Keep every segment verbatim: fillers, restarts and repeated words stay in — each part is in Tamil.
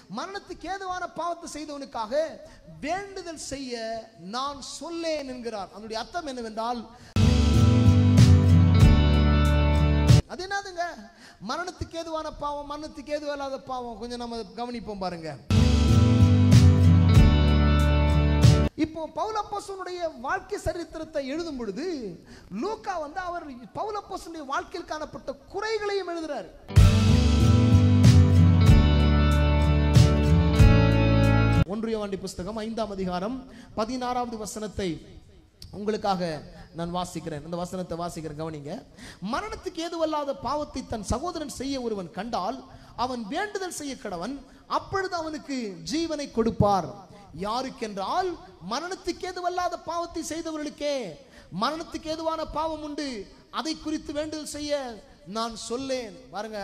மரணத்துக்கு ஏதுவான பாவத்தை செய்தவனுக்காக வேண்டுதல் செய்ய நான் சொல்லேன் என்கிறார். அதனுடைய அர்த்தம் என்னவென்றால், அது என்னதுங்க? மரணத்துக்கு ஏதுவான பாவம், மரணத்துக்கு ஏதுவான பாவம். கொஞ்சம் நம்ம கவனிப்போம் பாருங்க. இப்போ பவுல் அப்போஸ்தலனுடைய வாழ்க்கை சரித்திரத்தை எழுதும் பொழுது லூக்கா வந்து அவர் பவுல் அப்போஸ்தலனுடைய வாழ்க்கையில் காணப்பட்ட குறைகளையும் எழுதுறார். ஒன்று யோவான் புஸ்தகம் ஐந்தாம் அதிகாரம் பதினாறாவது வசனத்தை உங்களுக்காக நான் வாசிக்கிறேன். அந்த வசனத்தை வாசிக்கிறேன், கவனிங்க. மரணத்துக்கு ஏதுவல்லாத பாவத்தை தன் சகோதரன் செய்ய ஒருவன் கண்டால் அவன் வேண்டுதல் செய்ய கடவன், அப்பொழுது அவனுக்கு ஜீவனை கொடுப்பார். யாருக்கென்றால் மரணத்துக்கு ஏதுவல்லாத பாவத்தை செய்தவர்களுக்கே. மரணத்துக்கு ஏதுவான பாவம் உண்டு, அதை குறித்து வேண்டுதல் செய்ய நான் சொல்லேன். பாருங்க,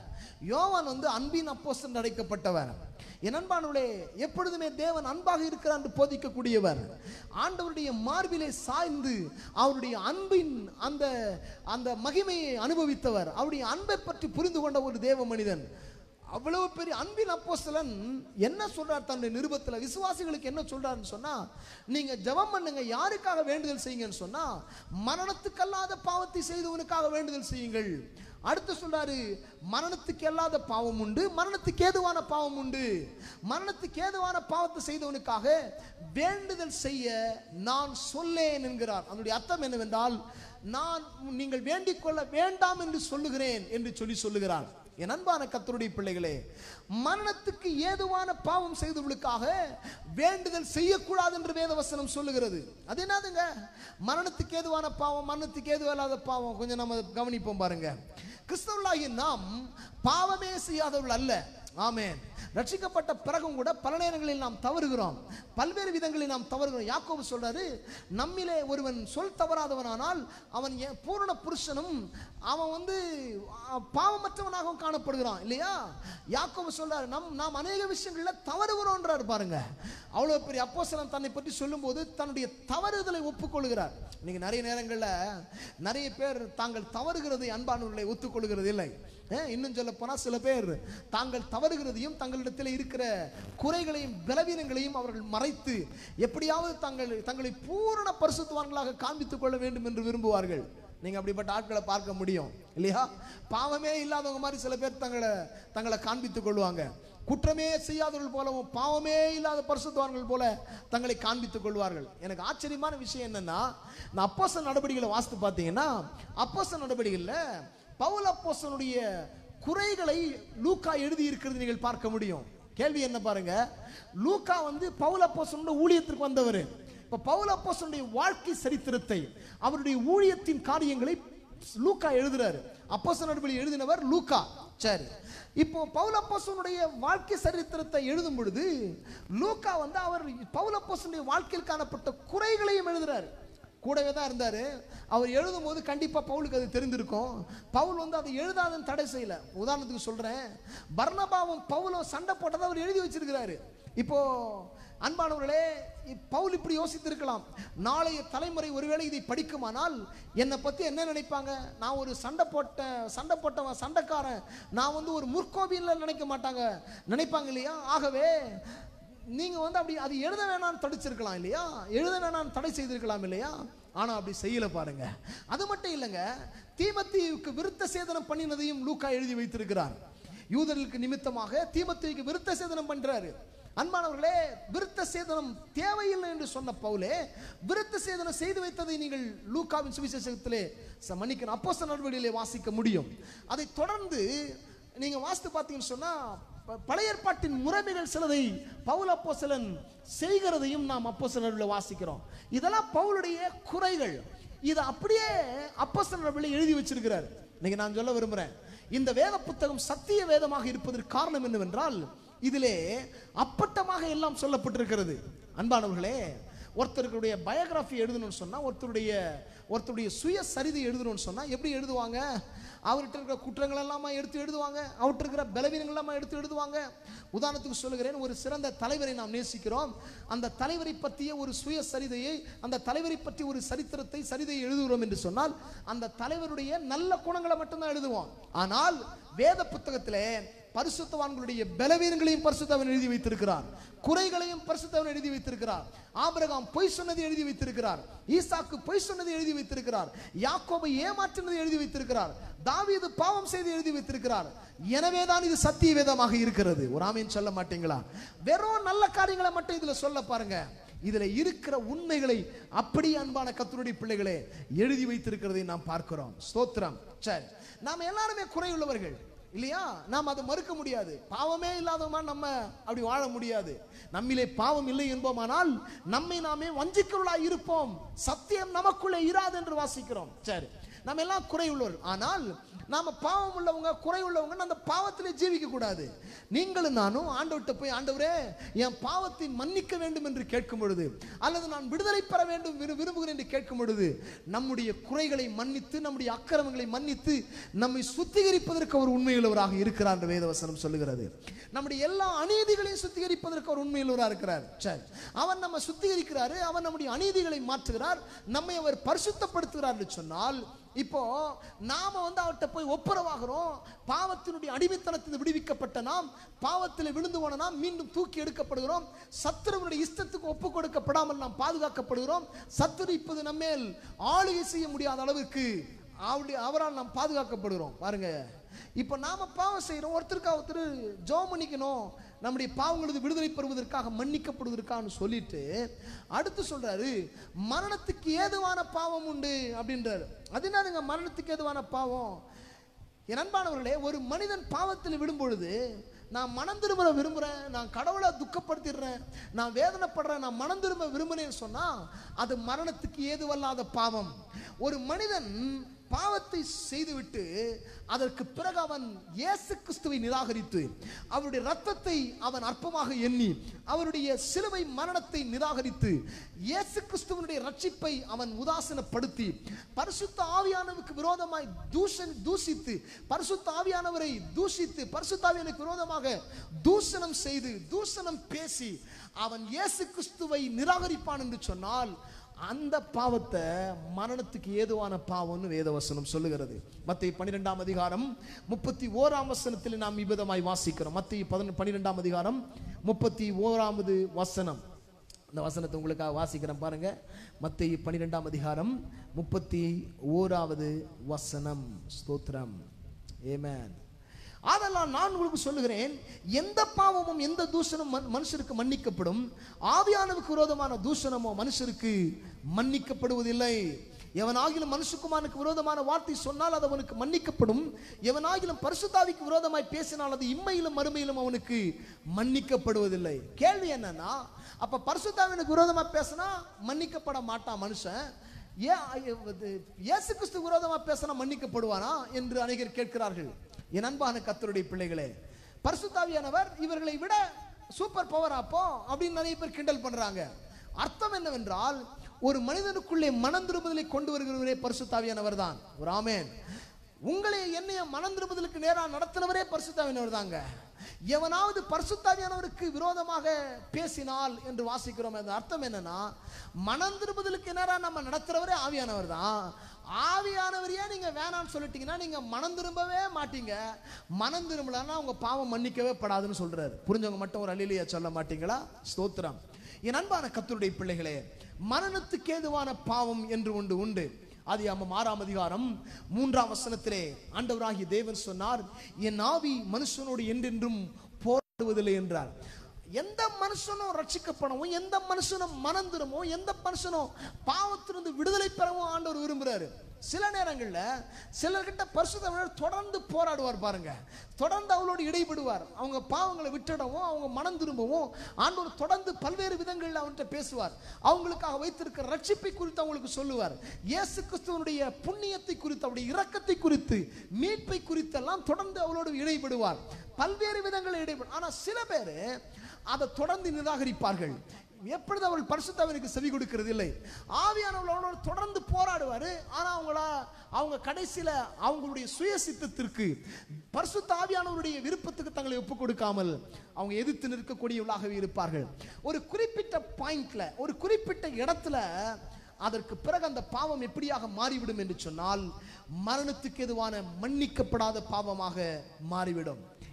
யோவான் வந்து அன்பின் அப்போஸ்தலன் அழைக்கப்பட்டவர். என் அன்பானவர்களே, எப்பொழுதுமே தேவன் அன்பாக இருக்கிறார் என்று போதிக்கக்கூடியவர். ஆண்டவருடைய மார்பிலே சாய்ந்து அவருடைய அன்பின் அந்த அந்த மகிமையை அனுபவித்தவர். அவருடைய அன்பை பற்றி புரிந்து கொண்ட ஒரு தேவ மனிதன். அவ்வளவு பெரிய அன்பின் அப்போஸ்தலன் என்ன சொல்றார் தன்னுடைய நிருபத்தில்? விசுவாசிகளுக்கு என்ன சொல்றாருன்னு சொன்னா, நீங்க ஜெபம் பண்ணுங்க, யாருக்காக வேண்டுதல் செய்யுங்கன்னு சொன்னா, மரணத்துக்கு அல்லாத பாவத்தை செய்தவனுக்காக வேண்டுதல் செய்யுங்கள். அடுத்து சொல்றாரு, மரணத்துக்கு அல்லாத பாவம் உண்டு, மரணத்துக்கு ஏதுவான பாவம் உண்டு. மரணத்துக்கு ஏதுவான பாவத்தை செய்தவனுக்காக வேண்டுதல் செய்ய நான் சொல்லேன் என்கிறார். அதனுடைய அர்த்தம் என்னவென்றால், நான் நீங்கள் வேண்டிக் கொள்ள வேண்டாம் என்று சொல்லுகிறேன் என்று சொல்லி சொல்லுகிறார். என் அன்பான கர்த்தருடைய பிள்ளைகளே, மரணத்துக்கு ஏதுவான பாவம் செய்தவர்களுக்காக வேண்டுதல் செய்யக்கூடாது என்று வேதவசனம் சொல்லுகிறது. அது என்னதுங்க? மரணத்துக்கு ஏதுவான பாவம், மரணத்துக்கு ஏதுவான பாவம். கொஞ்சம் நம்ம கவனிப்போம் பாருங்க. கிறிஸ்தவர்களாகிய நாம் பாவமே செய்யாதவர்கள் அல்ல. ஆமென். ரட்சிக்கப்பட்ட பிறகும் கூட பல நேரங்களில் நாம் தவறுகிறோம், பல்வேறு விதங்களில் நாம் தவறுகிறோம். யாக்கோபு சொல்றாரு, நம்மிலே ஒருவன் சொல் தவறாதவனானால் அவன் பூரண புருஷனும் அவன் வந்து பாவமற்றவனாகவும் காணப்படுகிறான் இல்லையா? யாக்கோபு சொல்றாரு, நம் நாம் அநேக விஷயங்கள்ல தவறுகிறோன்றார். பாருங்க, அவ்வளவு பெரிய அப்போஸ்தலன் தன்னை பற்றி சொல்லும் போது தன்னுடைய தவறுதலை ஒப்புக்கொள்கிறார். நீங்க நிறைய நேரங்கள்ல நிறைய பேர் தாங்கள் தவறுகிறதை அன்பானவர்களை ஒத்துக்கொள்கிறது இல்லை. இன்னும் சொல்ல போனா சில பேர் தாங்கள் தவறுகிறதையும் தங்களிடத்தில் இருக்கிற குறைகளையும் பலவீனங்களையும் அவர்கள் மறைத்து எப்படியாவது தங்கள் தங்களை பூரண பரிசுத்தவான்களாக காண்பித்துக் கொள்ள வேண்டும் என்று விரும்புவார்கள். நீங்க அப்படிப்பட்ட ஆட்களை பார்க்க முடியும் இல்லையா? பாவமே இல்லாதவங்க மாதிரி சில பேர் தங்களை தங்களை காண்பித்துக் கொள்வாங்க. குற்றமே செய்யாதவர்கள் போலவும் பாவமே இல்லாத பரிசுத்தவான்கள் போல தங்களை காண்பித்துக் கொள்வார்கள். எனக்கு ஆச்சரியமான விஷயம் என்னன்னா, நான் அப்போஸ்தலர் நடபடிகளை வாசித்து பார்த்தீங்கன்னா, அப்போஸ்தலர் நடபடிகள்ல பவுல் அப்போஸ்தலனுடைய குறைகளை லூக்கா எழுதி இருக்கிறது நீங்கள் பார்க்க முடியும். கேள்வி என்ன பாருங்க, லூக்கா வந்து பவுல் அப்போஸ்தலனுடைய ஊழியத்திற்கு வந்தவர். இப்ப பவுல் அப்போஸ்தலனுடைய வாழ்க்கை சரித்திரத்தை, அவருடைய ஊழியத்தின் காரியங்களை லூக்கா எழுதுறாரு. அப்போஸ்தலர் நடபடி எழுதினவர் லூக்கா. சரி, இப்போ பவுல் அப்போஸ்தலனுடைய வாழ்க்கை சரித்திரத்தை எழுதும் பொழுது லூக்கா வந்து அவர் பவுல் அப்போஸ்தலனுடைய வாழ்க்கையில் காணப்பட்ட குறைகளையும் எழுதுறாரு. கூடவே தான் இருந்தாரு. அவர் எழுதும் போது கண்டிப்பா பவுலுக்கு அது தெரிந்திருக்கும். பவுல் வந்து அதை எழுதாதன்னு தடை செய்யல. உதாரணத்துக்கு சொல்றேன், பர்னபாவும் பவுலும் சண்டை போட்டதை அவர் எழுதி வச்சிருக்கிறாரு. இப்போ அன்பானவர்களே, பவுல் இப்படி யோசித்திருக்கலாம், நாளைய தலைமுறை ஒருவேளை இதை படிக்குமானால் என்னை பத்தி என்ன நினைப்பாங்க? நான் ஒரு சண்டை போட்ட சண்டை போட்டவன் சண்டைக்காரன், நான் வந்து ஒரு முற்கோபியில் நினைக்க மாட்டாங்க, நினைப்பாங்க இல்லையா? ஆகவே நீங்க வந்து அப்படி அது எழுத வேணாம்னு தடுச்சிருக்கலாம் இல்லையா? எழுத வேணாம்னு தடை செய்திருக்கலாம் இல்லையா? ஆனா அப்படி செய்யல பாருங்க. அது மட்டும் இல்லைங்க, தீமோத்தேயுவுக்கு விருத்த சேதனம் பண்ணினதையும் லூக்கா எழுதி வைத்திருக்கிறார். யூதர்களுக்கு நிமித்தமாக தீமோத்தேயுவுக்கு விருத்த சேதனம் பண்றாரு. அன்பானவர்களே, விருத்த சேதனம் தேவையில்லை என்று சொன்ன பவுலே விருத்த சேதனம் செய்து வைத்ததை நீங்கள் லூக்காவின் சுவிசேஷத்திலே மன்னிக்கணும் அப்போஸ்தலர் நடவடிக்கையிலே வாசிக்க முடியும். அதை தொடர்ந்து நீங்க வாசித்து பார்த்தீங்கன்னு சொன்னா, பழைய ஏற்பாட்டின் முறைமைகள் சிலதை பவுல் அப்போஸ்தலன் செய்கிறதையும் நாம் அப்போஸ்தலர்களில் வாசிக்கிறோம். இதெல்லாம் பவுலுடைய குறைகள். இதை அப்படியே அப்போஸ்தலர் நடவடிக்கையில் எழுதி வச்சிருக்கிறார். இன்னைக்கு நான் சொல்ல விரும்புறேன், இந்த வேத புத்தகம் சத்திய வேதமாக இருப்பதற்கு காரணம் என்னவென்றால், இதிலே அப்பட்டமாக எல்லாம் சொல்லப்பட்டிருக்கிறது. அன்பானவர்களே, ஒருத்தருடைய பயோகிராஃபி எழுதணும்னு சொன்னா, ஒருத்தருடைய ஒருத்தருடைய சுய சரிதை எழுதணும்னு சொன்னா எப்படி எழுதுவாங்க? அவர்கிட்ட இருக்கிற குற்றங்கள் எல்லாமா எடுத்து எழுதுவாங்க, அவர்கிட்ட இருக்கிற பலவீனங்கள் எல்லாமா எடுத்து எழுதுவாங்க. உதாரணத்துக்கு சொல்லுகிறேன், ஒரு சிறந்த தலைவரை நாம் நேசிக்கிறோம், அந்த தலைவரை பற்றிய ஒரு சுய சரிதையை, அந்த தலைவரை பற்றி ஒரு சரித்திரத்தை சரிதையை எழுதுகிறோம் என்று சொன்னால் அந்த தலைவருடைய நல்ல குணங்களை மட்டும்தான் எழுதுவோம். ஆனால் வேத புத்தகத்திலே பரிசுத்தவான்களுடைய பலவீனங்களையும் பரிசுத்தவன் எழுதி வைத்திருக்கிறார், குறைகளையும் பரிசுத்தவன் எழுதி வைத்திருக்கிறார். ஆபிரகாம் பொய் சொன்னதை எழுதி வைத்திருக்கிறார், ஈசாக்கு பொய் சொன்னதை எழுதி வைத்திருக்கிறார், யாக்கோபை ஏமாற்றினதை எழுதி வைத்திருக்கிறார், தாவீது பாவம் செய்து எழுதி வைத்திருக்கிறார். எனவேதான் இது சத்திய வேதமாக இருக்கிறது. ஒரு ஆமீன் சொல்ல மாட்டீங்களா? வெறும் நல்ல காரியங்களை மட்டும் இதுல சொல்ல பாருங்க, இதுல இருக்கிற உண்மைகளை அப்படி அன்பான கர்த்தருடைய பிள்ளைகளே எழுதி வைத்திருக்கிறதை நாம் பார்க்கிறோம். ஸ்தோத்திரம். சரி, நாம எல்லாருமே குறையுள்ளவர்கள் இல்லையா? நாம் அதை மறுக்க முடியாது. பாவமே இல்லாதவமா நம்ம அப்படி வாழ முடியாது. நம்மிலே பாவம் இல்லை என்போமானால் நம்மை நாமே வஞ்சிக்கிறவர்களாய் இருப்போம், சத்தியம் நமக்குள்ளே இராது என்று வாசிக்கிறோம். சரி, நம்ம எல்லாம் குறை உள்ளவர்கள். ஆனால் நாம பாவம் உள்ளவங்க, குறை உள்ளவங்க அந்த பாவத்திலே ஜீவிக்க கூடாது. நீங்களும் நானும் ஆண்டவர்கிட்ட போய், ஆண்டவரே என் பாவத்தை மன்னிக்க வேண்டும் என்று கேட்கும் பொழுது, அல்லது நான் விடுதலை பெற வேண்டும் விரும்புகிறேன் என்று கேட்கும் பொழுது, நம்முடைய குறைகளை மன்னித்து, நம்முடைய அக்கிரமங்களை மன்னித்து நம்மை சுத்திகரிப்பதற்கு அவர் உண்மையுள்ளவராக இருக்கிறார் என்று வேதவசனம் சொல்லுகிறது. நம்முடைய எல்லா அநீதிகளையும் சுத்திகரிப்பதற்கு அவர் உண்மையுள்ளவராக இருக்கிறார். சரி, அவன் நம்ம சுத்திகரிக்கிறாரு, அவன் நம்முடைய அநீதிகளை மாற்றுகிறார், நம்மை அவர் பரிசுத்தப்படுத்துகிறார் என்று சொன்னால், இப்போ நாம வந்து அவர்கிட்ட போய் ஒப்புரவாகிறோம். பாவத்தினுடைய அடிமைத்தனத்தில் விடுவிக்கப்பட்ட நாம், பாவத்தில் விழுந்து போன நாம் மீண்டும் தூக்கி எடுக்கப்படுகிறோம். சத்துருவனுடைய இஷ்டத்துக்கு ஒப்பு கொடுக்கப்படாமல் நாம் பாதுகாக்கப்படுகிறோம். சத்துரு இப்போது நம்மேல் ஆளுகை செய்ய முடியாத அளவுக்கு அவரால் நாம் பாதுகாக்கப்படுகிறோம். பாருங்க, இப்ப நாம பாவம் செய்யறோம், ஒருத்தருக்கு ஒருத்தர் ஜெபம் பண்ணிக்கணும், நம்முடைய பாவங்களது விடுதலை பெறுவதற்காக மன்னிக்கப்படுவதற்காக சொல்லிட்டு அடுத்து சொல்றாரு, மரணத்துக்கு ஏதுவான பாவம் உண்டு அப்படின்றாரு. அது என்னதுங்க மரணத்துக்கு ஏதுவான பாவம்? என் அன்பானவர்களே, ஒரு மனிதன் பாவத்தில் விடும் பொழுது, நான் மனம் திரும்ப விரும்புறேன், நான் கடவுளை துக்கப்படுத்திடுறேன், நான் வேதனைப்படுறேன், நான் மனம் திரும்ப விரும்புறேன்னு சொன்னா அது மரணத்துக்கு ஏதுவல்லாத பாவம். ஒரு மனிதன் பாவத்தை செய்துவிட்டு அதற்கு பிறகு அவன் இயேசு கிறிஸ்துவை நிராகரித்து, அவருடைய ரத்தத்தை அவன் அற்பமாக எண்ணி, அவருடைய சிலுவை மரணத்தை நிராகரித்து, இயேசு கிறிஸ்துவனுடைய ரட்சிப்பை அவன் உதாசீனப்படுத்தி, பரிசுத்த ஆவியானவருக்கு விரோதமாய் தூஷன் தூஷித்து, பரிசுத்த ஆவியானவரை தூஷித்து, பரிசுத்த ஆவியானவருக்கு விரோதமாக தூஷணம் செய்து, தூஷணம் பேசி அவன் இயேசு கிறிஸ்துவை நிராகரிப்பான் என்று சொன்னால் அந்த பாவத்தை மரணத்துக்கு ஏதுவான பாவம்னு வேதவசனம் சொல்லுகிறது. மத்தேயு பன்னிரெண்டாம் அதிகாரம் முப்பத்தி ஓராம் வசனத்தில் நாம் இவ்விதமாய் வாசிக்கிறோம். மத்தேயு பன்னிரெண்டாம் அதிகாரம் முப்பத்தி ஓராவது வசனம். அந்த வசனத்தை உங்களுக்காக வாசிக்கிறேன் பாருங்க. மத்தேயு பன்னிரெண்டாம் அதிகாரம் முப்பத்தி ஓராவது வசனம். ஸ்தோத்திரம். ஆமென். அதெல்லாம் நான் உங்களுக்கு சொல்லுகிறேன், எந்த பாவமும் எந்த தூஷணம் மனுஷருக்கு மன்னிக்கப்படும், ஆவியானவருக்கு விரோதமான தூஷணமோ மனுஷருக்கு மன்னிக்கப்படுவதில்லை. எவனாகிலும் மனுஷகுமாரனுக்கு விரோதமான வார்த்தை சொன்னால் அது அவனுக்கு மன்னிக்கப்படும், எவனாகிலும் பரிசுத்தாவிக்கு விரோதமாய் பேசினால் அது இம்மையிலும் மறுமையிலும் அவனுக்கு மன்னிக்கப்படுவதில்லை. கேள்வி என்னன்னா, அப்ப பரிசுத்தாவினுக்கு விரோதமா பேசினா மன்னிக்கப்பட மாட்டான் மனுஷன், இயேசு கிறிஸ்து விரோதமா பேசினா மன்னிக்கப்படுவானா என்று அநேகர் கேட்கிறார்கள். என் அன்பான கர்த்தருடைய பிள்ளைகளே, பரிசுத்தாவியானவர் இவர்களை விட சூப்பர் பவர் அப்போ அப்படின்னு நிறைய பேர் கிண்டல் பண்றாங்க. அர்த்தம் என்னவென்றால், ஒரு மனிதனுக்குள்ளே மனம் திரும்புதலை கொண்டு வருகிறவரே பரிசுத்தாவியானவர் தான். ஒரு ஆமென். உங்களை என்னைய மனம் திரும்புதலுக்கு நேராக நடத்தினவரே பரிசுத்தாவியானவர் தாங்க. எவனாவது பரிசுத்தாவியானவருக்கு விரோதமாக பேசினால் என்று வாசிக்கிறோம். அந்த அர்த்தம் என்னன்னா, மனம் திரும்புதலுக்கு நேராக நம்ம நடத்துறவரே ஆவியானவர் தான். ஆவியானவரையே நீங்க வேணான்னு சொல்லிட்டீங்கன்னா நீங்க மனம் திரும்பவே மாட்டீங்க. மனம் திரும்பலன்னா உங்க பாவம் மன்னிக்கவே படாதுன்னு சொல்றாரு. புரிஞ்சவங்க மட்டும் ஒரு அல்லேலூயா சொல்ல மாட்டீங்களா? ஸ்தோத்திரம். என் அன்பான கர்த்தருடைய பிள்ளைகளே, மரணத்துக்கு ஏதுவான பாவம் என்று ஒன்று உண்டு. ஆதியாகமம் ஆறாம் அதிகாரம் மூன்றாம் வசனத்திலே ஆண்டவராகிய தேவன் சொன்னார், என் ஆவி மனுஷனோடு என்றென்றும் போராடுவதில்லை என்றார். எந்த மனுஷனும் ரட்சிக்கப்படவும், எந்த மனுஷனும் மனம் திரும்பவும், எந்த மனுஷனும் பாவத்திலிருந்து விடுதலை பெறவும் ஆண்டவர் விரும்புறாரு. சில நேரங்கள்ல சிலர்கிட்ட பரிசுத்தவான்கள் தொடர்ந்து போராடுவார் பாருங்க, தொடர்ந்து அவளோடு இடைபடுவார். அவங்க பாவங்களை விட்டுடவும், அவங்க மனம் திரும்பவும் ஆண்டவர் தொடர்ந்து பல்வேறு விதங்களில் அவன்கிட்ட பேசுவார். அவங்களுக்காக வைத்திருக்கிற ரட்சிப்பை குறித்து அவங்களுக்கு சொல்லுவார். இயேசு கிறிஸ்துவனுடைய புண்ணியத்தை குறித்து, அவருடைய இரக்கத்தை குறித்து, மீட்பை குறித்து எல்லாம் தொடர்ந்து அவளோடு இடைபடுவார். பல்வேறு விதங்களில் இடைபடும். ஆனா சில பேர் அதை தொடர்ந்து நிராகரிப்பார்கள். எப்பொழுது அவள் பரிசுத்தாவிற்கு செவி கொடுக்கிறது இல்லை. ஆவியானவர்களோடு தொடர்ந்து போராடுவாரு. ஆனா அவங்கள அவங்க கடைசியில அவங்களுடைய சுய சித்தத்திற்கு, பரிசுத்த ஆவியானவருடைய விருப்பத்துக்கு தங்களை ஒப்புக் கொடுக்காமல் அவங்க எதிர்த்து நிற்கக்கூடியவர்களாகவே இருப்பார்கள். ஒரு குறிப்பிட்ட பாயிண்ட்ல, ஒரு குறிப்பிட்ட இடத்துல அதற்கு பிறகு அந்த பாவம் எப்படியாக மாறிவிடும் என்று சொன்னால், மரணத்துக்கு எதுவான மன்னிக்கப்படாத பாவமாக மாறிவிடும்.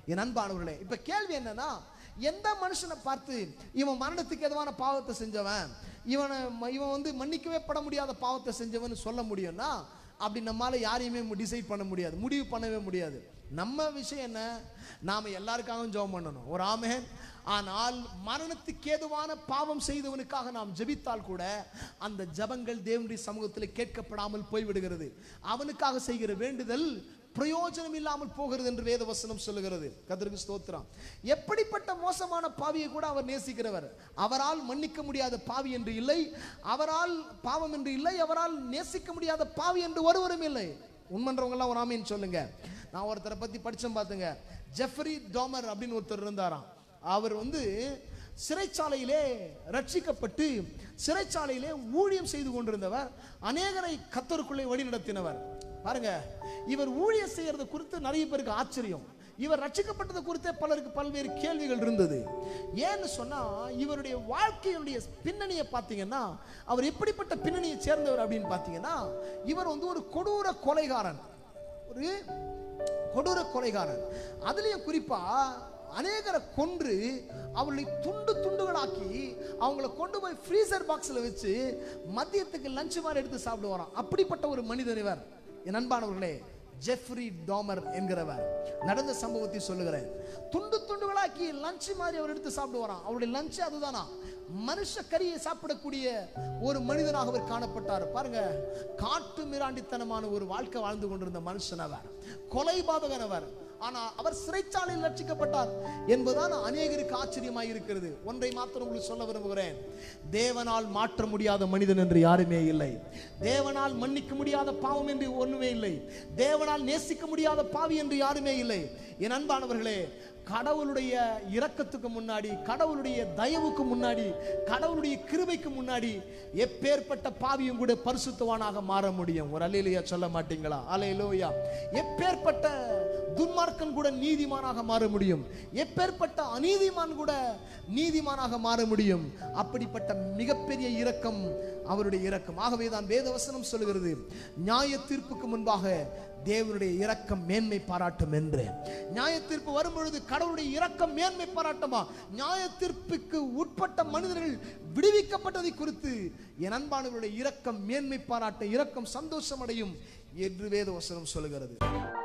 என் அன்பானவர்களே, இப்ப கேள்வி என்னன்னா, எந்த மனுஷனை பார்த்து இவன் மரணத்துக்கு எதுவான பாவத்தை செஞ்சவன், இவனை இவன் வந்து மன்னிக்கவே பட முடியாத பாவத்தை செஞ்சவன் சொல்ல முடியும்னா, அப்படி நம்மால யாரையுமே டிசைட் பண்ண முடியாது, முடிவு பண்ணவே முடியாது. நம்ம விஷயம் என்ன, நாம எல்லாருக்காகவும் ஜெபம் பண்ணணும், ஒரு ஆமென். ஆனால் மரணத்துக்கு ஏதுவான பாவம் செய்தவனுக்காக நாம் ஜெபித்தால் கூட அந்த ஜெபங்கள் தேவனுடைய சமூகத்தில் கேட்கப்படாமல் போய்விடுகிறது. அவனுக்காக செய்கிற வேண்டுதல் பிரயோஜனம் இல்லாமல் போகிறது என்று வேத வசனம் சொல்லுகிறது. கர்த்தருக்கு ஸ்தோத்திரம். எப்படிப்பட்ட மோசமான பாவியை கூட அவர் நேசிக்கிறவர். அவரால் மன்னிக்க முடியாத பாவி என்று இல்லை, அவரால் பாவம் என்று இல்லை, அவரால் நேசிக்க முடியாத பாவி என்று ஒருவரும் இல்லை. உண்மன்றவங்க எல்லாம் ஒரு ஆமீன் சொல்லுங்க. நான் ஒருத்தரை பத்தி படிச்சேன் பாத்துங்க, ஜெஃப்ரி டாமர் அப்படின்னு ஒருத்தர் இருந்தாராம். அவர் வந்து சிறைச்சாலையிலே ரட்சிக்கப்பட்டு சிறைச்சாலையிலே ஊழியம் செய்து கொண்டிருந்தவர், அநேகரை கர்த்தருக்குள்ளே வழி நடத்தினவர். பாருங்க, இவர் ஊழியம் செய்யறது குறித்து நிறைய பேருக்கு ஆச்சரியம். இவர் ரட்சிக்கப்பட்டது குறித்தே பலருக்கு பல்வேறு கேள்விகள் இருந்தது. ஏன்னு சொன்னா, இவருடைய வாழ்க்கையுடைய பின்னணியை பார்த்தீங்கன்னா, அவர் எப்படிப்பட்ட பின்னணியை சேர்ந்தவர் அப்படின்னு பார்த்தீங்கன்னா, இவர் வந்து ஒரு கொடூர கொலைகாரன், ஒரு கொடூர கொலைகாரன். அதுலயும் குறிப்பா அநேகரை கொன்று அவர்களை துண்டு துண்டுகளாக்கி அவங்களை கொண்டு போய் ஃப்ரீசர் பாக்ஸ்ல வச்சு மதியத்துக்கு லஞ்ச் மாதிரி எடுத்து சாப்பிடுவாராம். அப்படிப்பட்ட ஒரு மனிதன் இவர். என் அன்பானவர்களே, ஜெஃப்ரி டாமர் என்கிறவர். நடந்த சம்பவத்தை சொல்லுகிறேன். துண்டு துண்டுகளாக்கி லஞ்ச் மாதிரி அவர் எடுத்து சாப்பிடுவாராம். அவருடைய லஞ்ச் அதுதானா, மனுஷ கறியை சாப்பிடக்கூடிய ஒரு மனிதனாக அவர் காணப்பட்டார். பாருங்க, காட்டு மிராண்டித்தனமான ஒரு வாழ்க்கை வாழ்ந்து கொண்டிருந்த மனுஷன் அவர், கொலைபாதகன் அவர். ஆனா அவர் சிறைச்சாலையில் ரட்சிக்கப்பட்டார் என்பதுதான் அநேகருக்கு ஆச்சரியமாய் இருக்கிறது. ஒன்றை மாத்திரம் உங்களுக்கு சொல்ல விரும்புகிறேன், தேவனால் மாற்ற முடியாத மனிதன் என்று யாருமே இல்லை. தேவனால் மன்னிக்க முடியாத பாவம் என்று ஒண்ணுமே இல்லை. தேவனால் நேசிக்க முடியாத பாவி என்று யாருமே இல்லை. என் அன்பானவர்களே, கடவுளுடைய இரக்கத்துக்கு முன்னாடி, கடவுளுடைய தயவுக்கு முன்னாடி, கடவுளுடைய கிருபைக்கு முன்னாடி எப்பேற்பட்ட பாவியும் கூட பரிசுத்தவானாக மாற முடியும். ஒரு அல்லேலூயா சொல்ல மாட்டீங்களா? அல்லேலூயா. எப்பேற்பட்ட துன்மார்க்கன் கூட நீதிமானாக மாற முடியும். எப்பேற்பட்ட அநீதிமான் கூட நீதிமானாக மாற முடியும். அப்படிப்பட்ட மிகப்பெரிய இரக்கம் அவருடைய இரக்கம். ஆகவே தான் வேதவசனம் சொல்லுகிறது, நியாய தீர்ப்புக்கு முன்பாக தேவனுடைய இரக்கம் மேன்மை பாராட்டும் என்று. நியாய தீர்ப்பு வரும்பொழுது கடவுளுடைய இரக்கம் மேன்மை பாராட்டுமா? நியாய தீர்ப்புக்கு உட்பட்ட மனிதர்கள் விடுவிக்கப்பட்டதை குறித்து என் அன்பானவருடைய இரக்கம் மேன்மை பாராட்ட, இரக்கம் சந்தோஷம் அடையும் என்று வேதவசனம் சொல்லுகிறது.